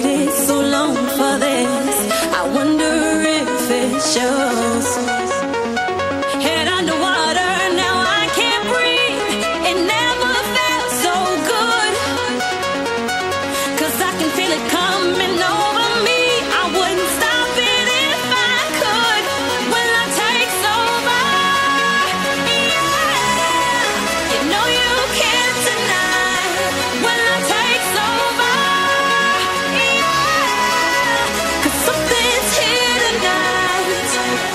waited so long for this. I wonder if it shows. Head underwater, now I can't breathe. It never felt so good, 'cause I can feel it coming over me. I wouldn't stop it if I could. When love takes over, yeah, you know you can't deny. When love takes over, yeah, 'cause something's here tonight.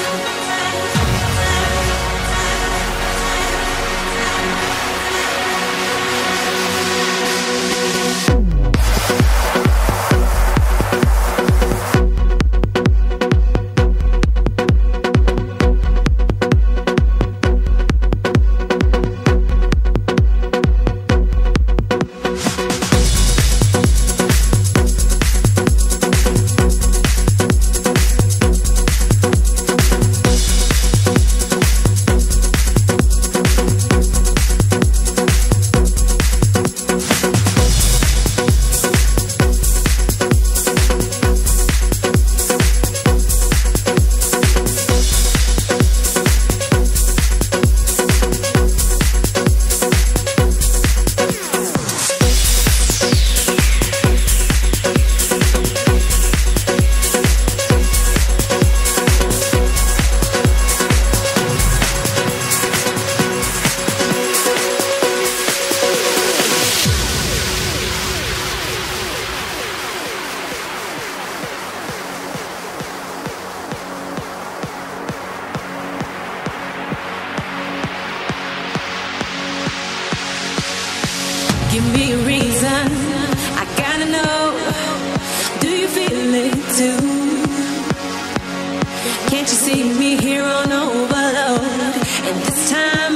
Give me a reason, I gotta know. Do you feel it too? Can't you see me here on overload? And this time